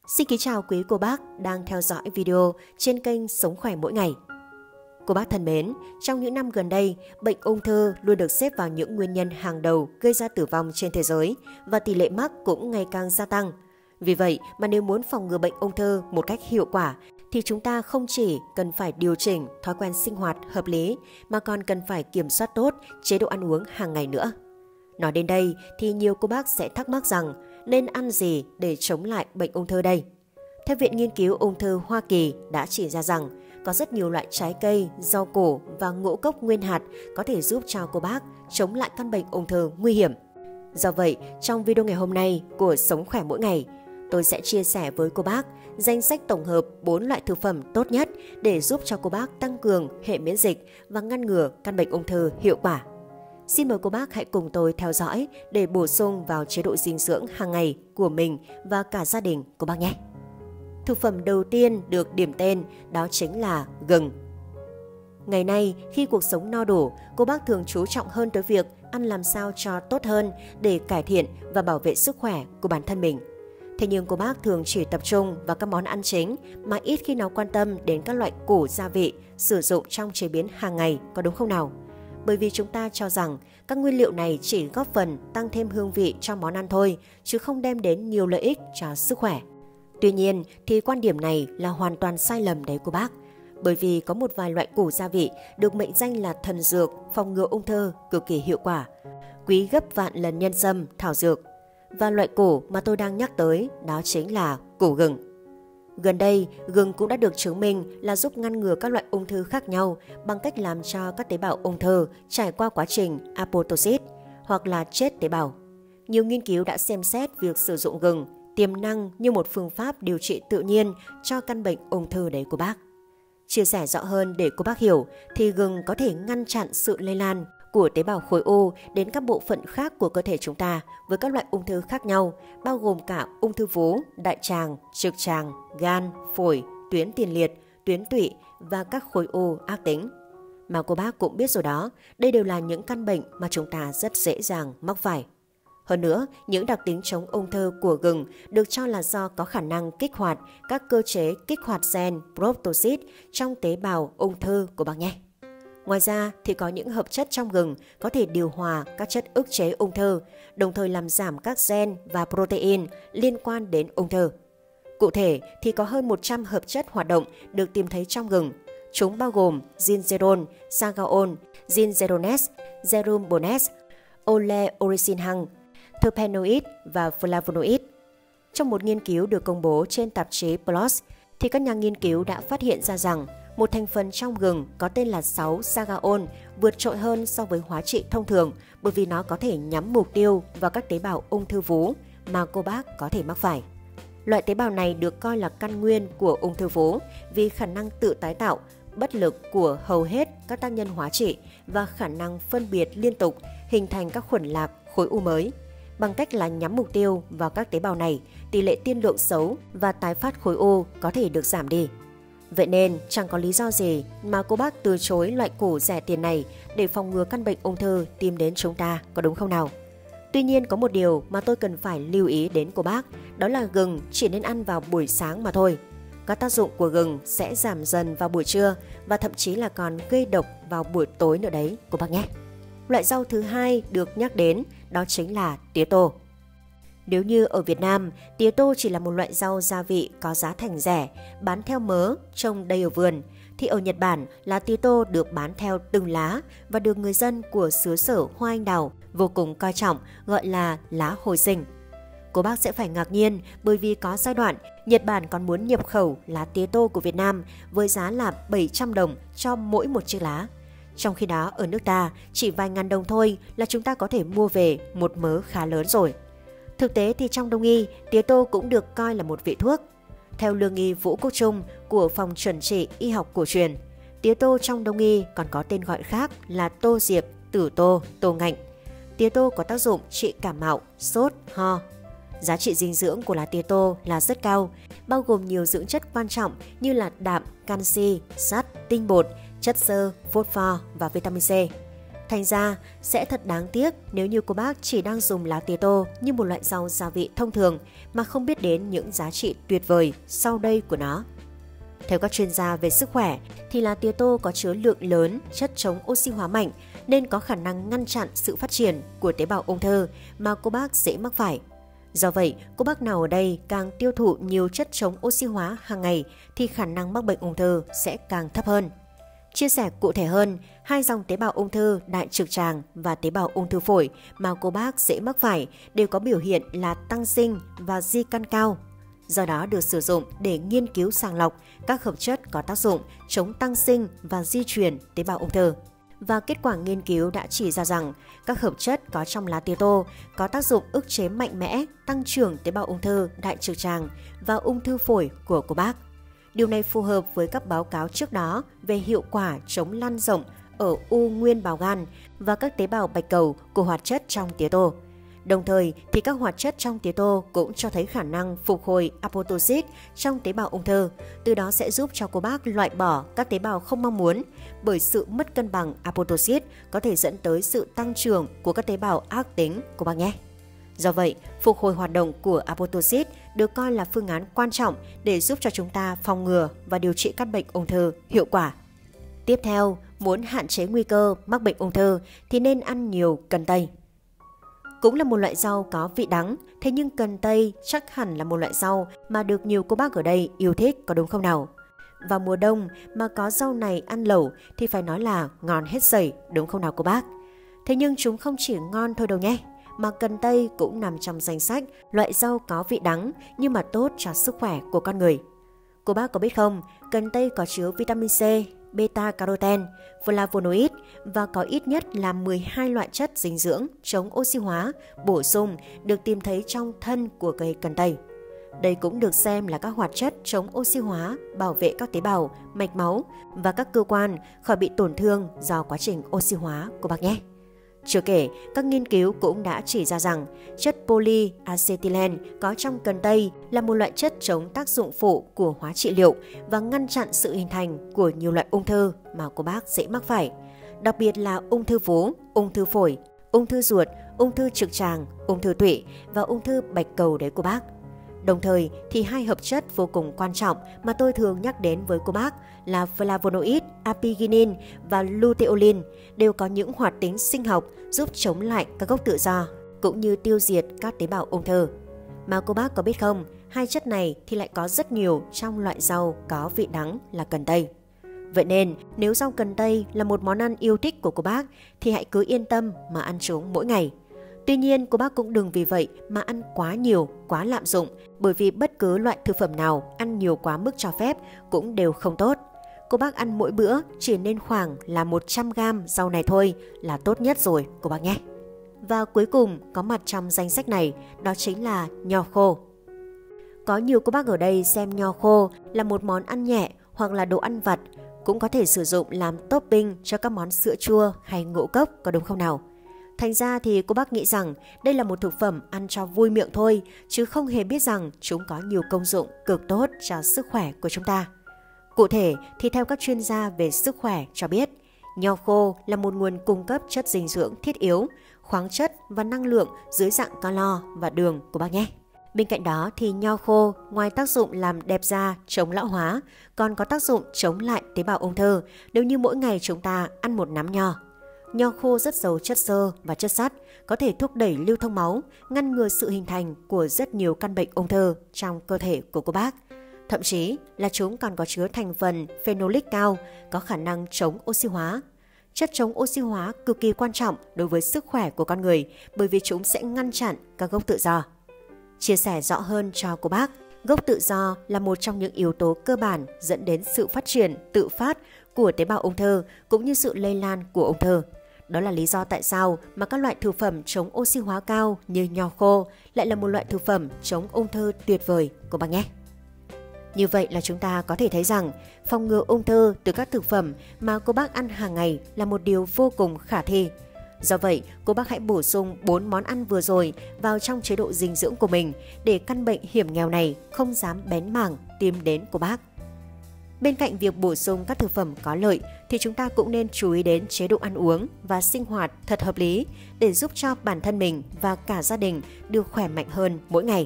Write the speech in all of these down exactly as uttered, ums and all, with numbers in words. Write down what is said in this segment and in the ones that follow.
Xin kính chào quý cô bác đang theo dõi video trên kênh Sống Khỏe Mỗi Ngày. Cô bác thân mến, trong những năm gần đây, bệnh ung thư luôn được xếp vào những nguyên nhân hàng đầu gây ra tử vong trên thế giới và tỷ lệ mắc cũng ngày càng gia tăng. Vì vậy mà nếu muốn phòng ngừa bệnh ung thư một cách hiệu quả thì chúng ta không chỉ cần phải điều chỉnh thói quen sinh hoạt hợp lý mà còn cần phải kiểm soát tốt chế độ ăn uống hàng ngày nữa. Nói đến đây thì nhiều cô bác sẽ thắc mắc rằng nên ăn gì để chống lại bệnh ung thư đây? Theo Viện Nghiên cứu Ung thư Hoa Kỳ đã chỉ ra rằng có rất nhiều loại trái cây, rau củ và ngũ cốc nguyên hạt có thể giúp cho cô bác chống lại căn bệnh ung thư nguy hiểm. Do vậy, trong video ngày hôm nay của Sống Khỏe Mỗi Ngày, tôi sẽ chia sẻ với cô bác danh sách tổng hợp bốn loại thực phẩm tốt nhất để giúp cho cô bác tăng cường hệ miễn dịch và ngăn ngừa căn bệnh ung thư hiệu quả. Xin mời cô bác hãy cùng tôi theo dõi để bổ sung vào chế độ dinh dưỡng hàng ngày của mình và cả gia đình cô bác nhé. Thực phẩm đầu tiên được điểm tên đó chính là gừng. Ngày nay, khi cuộc sống no đủ, cô bác thường chú trọng hơn tới việc ăn làm sao cho tốt hơn để cải thiện và bảo vệ sức khỏe của bản thân mình. Thế nhưng cô bác thường chỉ tập trung vào các món ăn chính mà ít khi nào quan tâm đến các loại củ gia vị sử dụng trong chế biến hàng ngày, có đúng không nào? Bởi vì chúng ta cho rằng các nguyên liệu này chỉ góp phần tăng thêm hương vị cho món ăn thôi, chứ không đem đến nhiều lợi ích cho sức khỏe. Tuy nhiên thì quan điểm này là hoàn toàn sai lầm đấy cô bác. Bởi vì có một vài loại củ gia vị được mệnh danh là thần dược phòng ngừa ung thư cực kỳ hiệu quả, quý gấp vạn lần nhân sâm, thảo dược. Và loại củ mà tôi đang nhắc tới đó chính là củ gừng. Gần đây, gừng cũng đã được chứng minh là giúp ngăn ngừa các loại ung thư khác nhau bằng cách làm cho các tế bào ung thư trải qua quá trình apoptosis hoặc là chết tế bào. Nhiều nghiên cứu đã xem xét việc sử dụng gừng tiềm năng như một phương pháp điều trị tự nhiên cho căn bệnh ung thư đấy của bác. Chia sẻ rõ hơn để cô bác hiểu thì gừng có thể ngăn chặn sự lây lan của tế bào khối u đến các bộ phận khác của cơ thể chúng ta với các loại ung thư khác nhau, bao gồm cả ung thư vú, đại tràng, trực tràng, gan, phổi, tuyến tiền liệt, tuyến tụy và các khối u ác tính. Mà cô bác cũng biết rồi đó, đây đều là những căn bệnh mà chúng ta rất dễ dàng mắc phải. Hơn nữa, những đặc tính chống ung thư của gừng được cho là do có khả năng kích hoạt các cơ chế kích hoạt gen proptosis trong tế bào ung thư của bác nhé. Ngoài ra thì có những hợp chất trong gừng có thể điều hòa các chất ức chế ung thư, đồng thời làm giảm các gen và protein liên quan đến ung thư. Cụ thể thì có hơn một trăm hợp chất hoạt động được tìm thấy trong gừng. Chúng bao gồm gingerol, sagaol, gingerones, gerumbones, oleoresinhang, terpenoid và flavonoid. Trong một nghiên cứu được công bố trên tạp chí pê lờ o ét thì các nhà nghiên cứu đã phát hiện ra rằng một thành phần trong gừng có tên là sáu sagaol vượt trội hơn so với hóa trị thông thường bởi vì nó có thể nhắm mục tiêu vào các tế bào ung thư vú mà cô bác có thể mắc phải. Loại tế bào này được coi là căn nguyên của ung thư vú vì khả năng tự tái tạo, bất lực của hầu hết các tác nhân hóa trị và khả năng phân biệt liên tục hình thành các khuẩn lạp khối u mới. Bằng cách là nhắm mục tiêu vào các tế bào này, tỷ lệ tiên lượng xấu và tái phát khối u có thể được giảm đi. Vậy nên chẳng có lý do gì mà cô bác từ chối loại củ rẻ tiền này để phòng ngừa căn bệnh ung thư tìm đến chúng ta, có đúng không nào? Tuy nhiên có một điều mà tôi cần phải lưu ý đến cô bác, đó là gừng chỉ nên ăn vào buổi sáng mà thôi. Các tác dụng của gừng sẽ giảm dần vào buổi trưa và thậm chí là còn gây độc vào buổi tối nữa đấy cô bác nhé. Loại rau thứ hai được nhắc đến đó chính là tía tô. Nếu như ở Việt Nam, tía tô chỉ là một loại rau gia vị có giá thành rẻ, bán theo mớ, trồng đầy ở vườn, thì ở Nhật Bản là tía tô được bán theo từng lá và được người dân của xứ sở hoa anh đào vô cùng coi trọng, gọi là lá hồi sinh. Cô bác sẽ phải ngạc nhiên bởi vì có giai đoạn Nhật Bản còn muốn nhập khẩu lá tía tô của Việt Nam với giá là bảy trăm đồng cho mỗi một chiếc lá. Trong khi đó ở nước ta chỉ vài ngàn đồng thôi là chúng ta có thể mua về một mớ khá lớn rồi. Thực tế thì trong đông y, tía tô cũng được coi là một vị thuốc. Theo lương y Vũ Quốc Trung của Phòng Chuẩn trị Y học cổ truyền, tía tô trong đông y còn có tên gọi khác là tô diệp, tử tô, tô ngạnh. Tía tô có tác dụng trị cảm mạo, sốt, ho. Giá trị dinh dưỡng của lá tía tô là rất cao, bao gồm nhiều dưỡng chất quan trọng như là đạm, canxi, sắt, tinh bột, chất xơ, phốt pho và vitamin C. Thành ra sẽ thật đáng tiếc nếu như cô bác chỉ đang dùng lá tía tô như một loại rau gia vị thông thường mà không biết đến những giá trị tuyệt vời sau đây của nó. Theo các chuyên gia về sức khỏe thì lá tía tô có chứa lượng lớn chất chống oxy hóa mạnh nên có khả năng ngăn chặn sự phát triển của tế bào ung thư mà cô bác dễ mắc phải. Do vậy, cô bác nào ở đây càng tiêu thụ nhiều chất chống oxy hóa hàng ngày thì khả năng mắc bệnh ung thư sẽ càng thấp hơn. Chia sẻ cụ thể hơn, hai dòng tế bào ung thư đại trực tràng và tế bào ung thư phổi mà cô bác dễ mắc phải đều có biểu hiện là tăng sinh và di căn cao. Do đó được sử dụng để nghiên cứu sàng lọc các hợp chất có tác dụng chống tăng sinh và di truyền tế bào ung thư. Và kết quả nghiên cứu đã chỉ ra rằng các hợp chất có trong lá tía tô có tác dụng ức chế mạnh mẽ tăng trưởng tế bào ung thư đại trực tràng và ung thư phổi của cô bác. Điều này phù hợp với các báo cáo trước đó về hiệu quả chống lan rộng ở u nguyên bào gan và các tế bào bạch cầu của hoạt chất trong tía tô. Đồng thời thì các hoạt chất trong tía tô cũng cho thấy khả năng phục hồi apoptosis trong tế bào ung thư, từ đó sẽ giúp cho cô bác loại bỏ các tế bào không mong muốn, bởi sự mất cân bằng apoptosis có thể dẫn tới sự tăng trưởng của các tế bào ác tính cô bác nhé. Do vậy, phục hồi hoạt động của apoptosis được coi là phương án quan trọng để giúp cho chúng ta phòng ngừa và điều trị các bệnh ung thư hiệu quả. Tiếp theo, muốn hạn chế nguy cơ mắc bệnh ung thư thì nên ăn nhiều cần tây. Cũng là một loại rau có vị đắng, thế nhưng cần tây chắc hẳn là một loại rau mà được nhiều cô bác ở đây yêu thích, có đúng không nào? Vào mùa đông mà có rau này ăn lẩu thì phải nói là ngon hết sảy, đúng không nào cô bác? Thế nhưng chúng không chỉ ngon thôi đâu nhé, mà cần tây cũng nằm trong danh sách loại rau có vị đắng nhưng mà tốt cho sức khỏe của con người. Cô bác có biết không, cần tây có chứa vitamin C, beta-carotene, flavonoid và có ít nhất là mười hai loại chất dinh dưỡng chống oxy hóa bổ sung được tìm thấy trong thân của cây cần tây. Đây cũng được xem là các hoạt chất chống oxy hóa bảo vệ các tế bào, mạch máu và các cơ quan khỏi bị tổn thương do quá trình oxy hóa của bác nhé. Chưa kể, các nghiên cứu cũng đã chỉ ra rằng chất polyacetylene có trong cần tây là một loại chất chống tác dụng phụ của hóa trị liệu và ngăn chặn sự hình thành của nhiều loại ung thư mà cô bác dễ mắc phải, đặc biệt là ung thư vú, ung thư phổi, ung thư ruột, ung thư trực tràng, ung thư tụy và ung thư bạch cầu đấy cô bác. Đồng thời thì hai hợp chất vô cùng quan trọng mà tôi thường nhắc đến với cô bác là flavonoid, arginine và luteolin đều có những hoạt tính sinh học giúp chống lại các gốc tự do cũng như tiêu diệt các tế bào ung thư. Mà cô bác có biết không, hai chất này thì lại có rất nhiều trong loại rau có vị đắng là cần tây. Vậy nên nếu rau cần tây là một món ăn yêu thích của cô bác thì hãy cứ yên tâm mà ăn chúng mỗi ngày. Tuy nhiên, cô bác cũng đừng vì vậy mà ăn quá nhiều, quá lạm dụng, bởi vì bất cứ loại thực phẩm nào ăn nhiều quá mức cho phép cũng đều không tốt. Cô bác ăn mỗi bữa chỉ nên khoảng là một trăm gam rau này thôi là tốt nhất rồi cô bác nhé. Và cuối cùng có mặt trong danh sách này đó chính là nho khô. Có nhiều cô bác ở đây xem nho khô là một món ăn nhẹ hoặc là đồ ăn vặt, cũng có thể sử dụng làm topping cho các món sữa chua hay ngũ cốc, có đúng không nào? Thành ra thì cô bác nghĩ rằng đây là một thực phẩm ăn cho vui miệng thôi, chứ không hề biết rằng chúng có nhiều công dụng cực tốt cho sức khỏe của chúng ta. Cụ thể thì theo các chuyên gia về sức khỏe cho biết, nho khô là một nguồn cung cấp chất dinh dưỡng thiết yếu, khoáng chất và năng lượng dưới dạng calo và đường của bác nhé. Bên cạnh đó thì nho khô ngoài tác dụng làm đẹp da, chống lão hóa, còn có tác dụng chống lại tế bào ung thư nếu như mỗi ngày chúng ta ăn một nắm nho. Nho khô rất giàu chất xơ và chất sắt, có thể thúc đẩy lưu thông máu, ngăn ngừa sự hình thành của rất nhiều căn bệnh ung thư trong cơ thể của cô bác. Thậm chí là chúng còn có chứa thành phần phenolic cao, có khả năng chống oxy hóa. Chất chống oxy hóa cực kỳ quan trọng đối với sức khỏe của con người bởi vì chúng sẽ ngăn chặn các gốc tự do. Chia sẻ rõ hơn cho cô bác, gốc tự do là một trong những yếu tố cơ bản dẫn đến sự phát triển tự phát của tế bào ung thư cũng như sự lây lan của ung thư. Đó là lý do tại sao mà các loại thực phẩm chống oxy hóa cao như nho khô lại là một loại thực phẩm chống ung thư tuyệt vời của bác nhé. Như vậy là chúng ta có thể thấy rằng phòng ngừa ung thư từ các thực phẩm mà cô bác ăn hàng ngày là một điều vô cùng khả thi. Do vậy, cô bác hãy bổ sung bốn món ăn vừa rồi vào trong chế độ dinh dưỡng của mình để căn bệnh hiểm nghèo này không dám bén mảng tìm đến cô bác. Bên cạnh việc bổ sung các thực phẩm có lợi thì chúng ta cũng nên chú ý đến chế độ ăn uống và sinh hoạt thật hợp lý để giúp cho bản thân mình và cả gia đình được khỏe mạnh hơn mỗi ngày.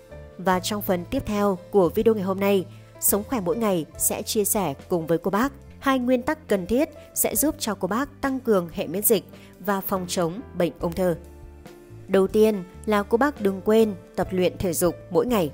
Và trong phần tiếp theo của video ngày hôm nay, Sống khỏe mỗi ngày sẽ chia sẻ cùng với cô bác hai nguyên tắc cần thiết sẽ giúp cho cô bác tăng cường hệ miễn dịch và phòng chống bệnh ung thư. Đầu tiên là cô bác đừng quên tập luyện thể dục mỗi ngày.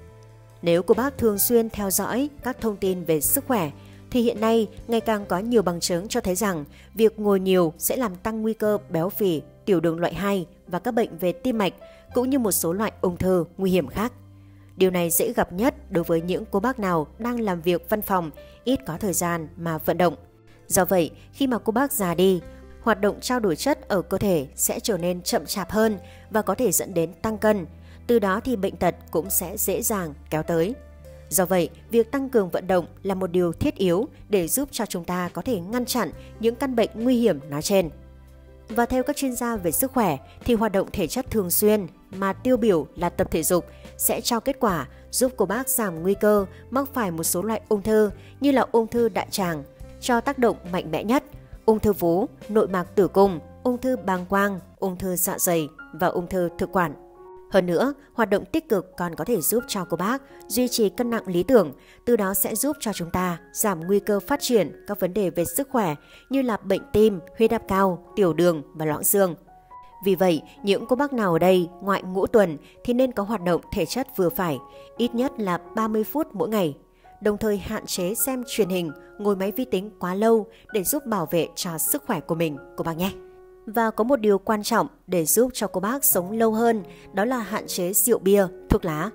Nếu cô bác thường xuyên theo dõi các thông tin về sức khỏe thì hiện nay ngày càng có nhiều bằng chứng cho thấy rằng việc ngồi nhiều sẽ làm tăng nguy cơ béo phì, tiểu đường loại hai và các bệnh về tim mạch cũng như một số loại ung thư nguy hiểm khác. Điều này dễ gặp nhất đối với những cô bác nào đang làm việc văn phòng, ít có thời gian mà vận động. Do vậy, khi mà cô bác già đi, hoạt động trao đổi chất ở cơ thể sẽ trở nên chậm chạp hơn và có thể dẫn đến tăng cân. Từ đó thì bệnh tật cũng sẽ dễ dàng kéo tới. Do vậy, việc tăng cường vận động là một điều thiết yếu để giúp cho chúng ta có thể ngăn chặn những căn bệnh nguy hiểm nói trên. Và theo các chuyên gia về sức khỏe thì hoạt động thể chất thường xuyên mà tiêu biểu là tập thể dục sẽ cho kết quả giúp cô bác giảm nguy cơ mắc phải một số loại ung thư như là ung thư đại tràng, cho tác động mạnh mẽ nhất, ung thư vú, nội mạc tử cung, ung thư bàng quang, ung thư dạ dày và ung thư thực quản. Hơn nữa, hoạt động tích cực còn có thể giúp cho cô bác duy trì cân nặng lý tưởng, từ đó sẽ giúp cho chúng ta giảm nguy cơ phát triển các vấn đề về sức khỏe như là bệnh tim, huyết áp cao, tiểu đường và loãng xương. Vì vậy, những cô bác nào ở đây ngoại ngũ tuần thì nên có hoạt động thể chất vừa phải, ít nhất là ba mươi phút mỗi ngày. Đồng thời hạn chế xem truyền hình, ngồi máy vi tính quá lâu để giúp bảo vệ cho sức khỏe của mình, cô bác nhé. Và có một điều quan trọng để giúp cho cô bác sống lâu hơn, đó là hạn chế rượu bia, thuốc lá.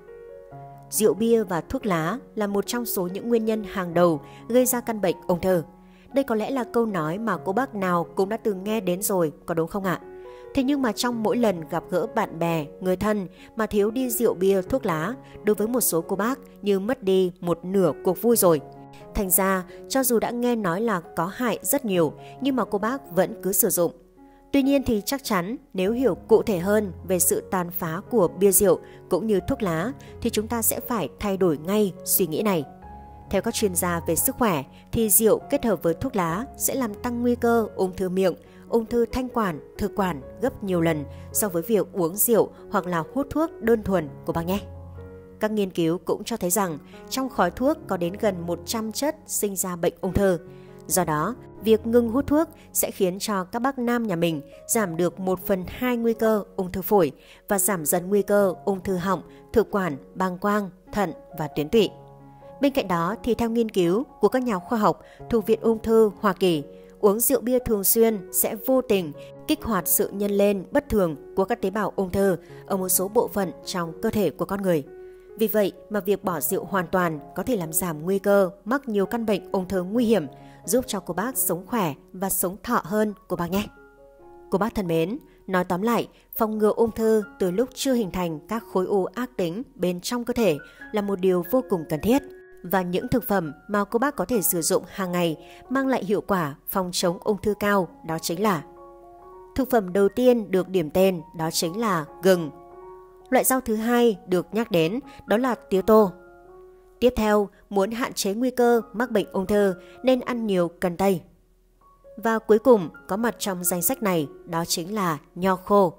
Rượu bia và thuốc lá là một trong số những nguyên nhân hàng đầu gây ra căn bệnh ung thư. Đây có lẽ là câu nói mà cô bác nào cũng đã từng nghe đến rồi, có đúng không ạ? Thế nhưng mà trong mỗi lần gặp gỡ bạn bè, người thân mà thiếu đi rượu bia, thuốc lá, đối với một số cô bác như mất đi một nửa cuộc vui rồi. Thành ra, cho dù đã nghe nói là có hại rất nhiều, nhưng mà cô bác vẫn cứ sử dụng. Tuy nhiên thì chắc chắn nếu hiểu cụ thể hơn về sự tàn phá của bia rượu cũng như thuốc lá thì chúng ta sẽ phải thay đổi ngay suy nghĩ này. Theo các chuyên gia về sức khỏe thì rượu kết hợp với thuốc lá sẽ làm tăng nguy cơ ung thư miệng, ung thư thanh quản, thực quản gấp nhiều lần so với việc uống rượu hoặc là hút thuốc đơn thuần của bác nhé. Các nghiên cứu cũng cho thấy rằng trong khói thuốc có đến gần một trăm chất sinh ra bệnh ung thư. Do đó, việc ngừng hút thuốc sẽ khiến cho các bác nam nhà mình giảm được một phần hai nguy cơ ung thư phổi và giảm dần nguy cơ ung thư họng, thực quản, bàng quang, thận và tuyến tụy. Bên cạnh đó thì theo nghiên cứu của các nhà khoa học thuộc Viện Ung thư Hoa Kỳ, uống rượu bia thường xuyên sẽ vô tình kích hoạt sự nhân lên bất thường của các tế bào ung thư ở một số bộ phận trong cơ thể của con người. Vì vậy mà việc bỏ rượu hoàn toàn có thể làm giảm nguy cơ mắc nhiều căn bệnh ung thư nguy hiểm, giúp cho cô bác sống khỏe và sống thọ hơn cô bác nhé. Cô bác thân mến, nói tóm lại, phòng ngừa ung thư từ lúc chưa hình thành các khối u ác tính bên trong cơ thể là một điều vô cùng cần thiết. Và những thực phẩm mà cô bác có thể sử dụng hàng ngày mang lại hiệu quả phòng chống ung thư cao đó chính là: thực phẩm đầu tiên được điểm tên đó chính là gừng. Loại rau thứ hai được nhắc đến đó là tía tô. Tiếp theo, muốn hạn chế nguy cơ mắc bệnh ung thư nên ăn nhiều cần tây. Và cuối cùng có mặt trong danh sách này đó chính là nho khô.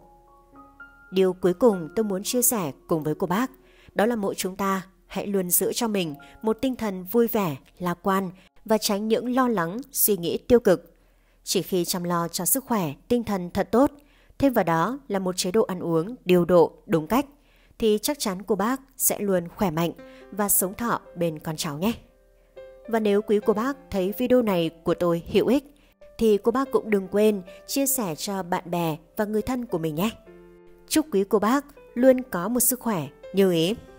Điều cuối cùng tôi muốn chia sẻ cùng với cô bác đó là mỗi chúng ta hãy luôn giữ cho mình một tinh thần vui vẻ, lạc quan và tránh những lo lắng, suy nghĩ tiêu cực. Chỉ khi chăm lo cho sức khỏe, tinh thần thật tốt, thêm vào đó là một chế độ ăn uống điều độ, đúng cách, thì chắc chắn cô bác sẽ luôn khỏe mạnh và sống thọ bên con cháu nhé. Và nếu quý cô bác thấy video này của tôi hữu ích, thì cô bác cũng đừng quên chia sẻ cho bạn bè và người thân của mình nhé. Chúc quý cô bác luôn có một sức khỏe như ý.